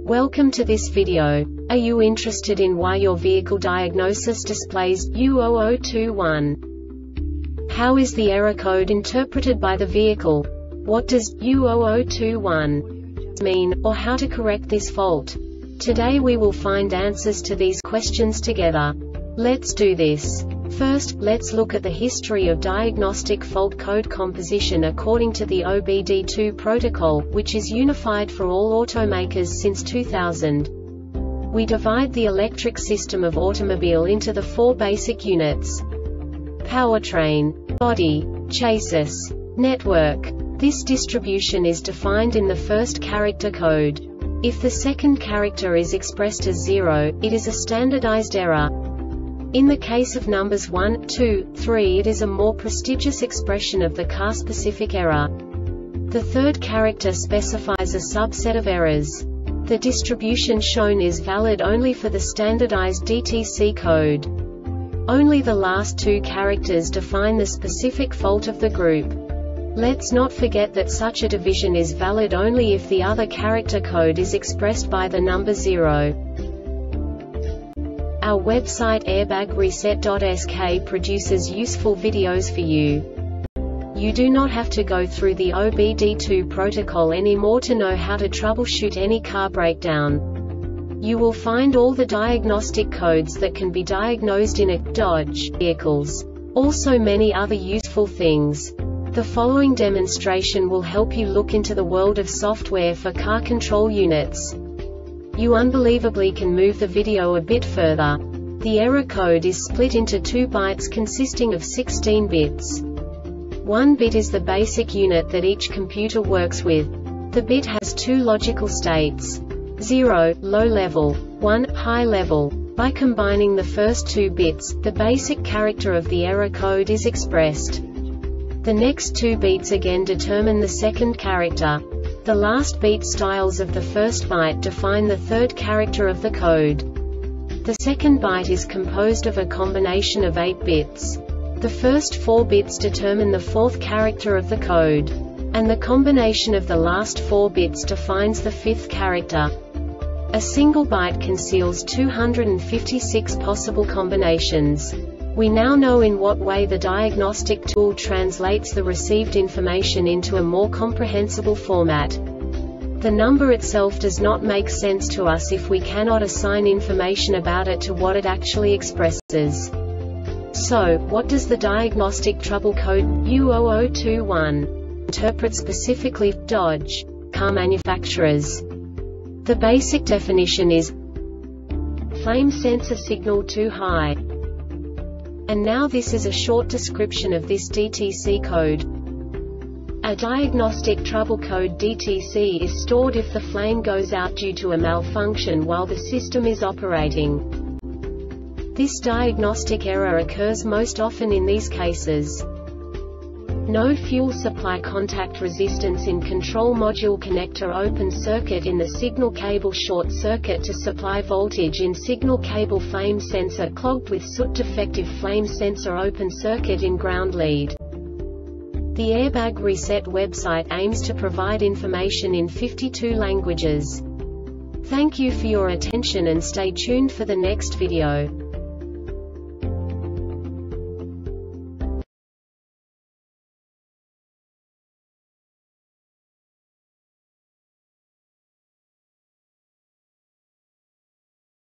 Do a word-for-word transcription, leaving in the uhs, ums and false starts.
Welcome to this video. Are you interested in why your vehicle diagnosis displays U zero zero two one? How is the error code interpreted by the vehicle? What does U zero zero two one mean, or how to correct this fault? Today we will find answers to these questions together. Let's do this. First, let's look at the history of diagnostic fault code composition according to the O B D two protocol, which is unified for all automakers since two thousand. We divide the electric system of automobile into the four basic units: powertrain, body, chassis, network. This distribution is defined in the first character code. If the second character is expressed as zero, it is a standardized error. In the case of numbers one, two, three, it is a more prestigious expression of the car-specific error. The third character specifies a subset of errors. The distribution shown is valid only for the standardized D T C code. Only the last two characters define the specific fault of the group. Let's not forget that such a division is valid only if the other character code is expressed by the number zero. Our website airbag reset dot S K produces useful videos for you. You do not have to go through the O B D two protocol anymore to know how to troubleshoot any car breakdown. You will find all the diagnostic codes that can be diagnosed in a Dodge vehicles. Also many other useful things. The following demonstration will help you look into the world of software for car control units. You unbelievably can move the video a bit further. The error code is split into two bytes consisting of sixteen bits. One bit is the basic unit that each computer works with. The bit has two logical states: zero, low level, one, high level. By combining the first two bits, the basic character of the error code is expressed. The next two beats again determine the second character. The last beat styles of the first byte define the third character of the code. The second byte is composed of a combination of eight bits. The first four bits determine the fourth character of the code. And the combination of the last four bits defines the fifth character. A single byte conceals two hundred fifty-six possible combinations. We now know in what way the diagnostic tool translates the received information into a more comprehensible format. The number itself does not make sense to us if we cannot assign information about it to what it actually expresses. So, what does the diagnostic trouble code U zero zero two one interpret specifically for Dodge car manufacturers? The basic definition is flame sensor signal too high. And now this is a short description of this D T C code. A diagnostic trouble code D T C is stored if the flame goes out due to a malfunction while the system is operating. This diagnostic error occurs most often in these cases: no fuel supply contact resistance in control module connector open circuit in the signal cable, short circuit to supply voltage in signal cable, flame sensor clogged with soot, defective flame sensor open circuit in ground lead. The Airbag Reset website aims to provide information in fifty-two languages. Thank you for your attention and stay tuned for the next video.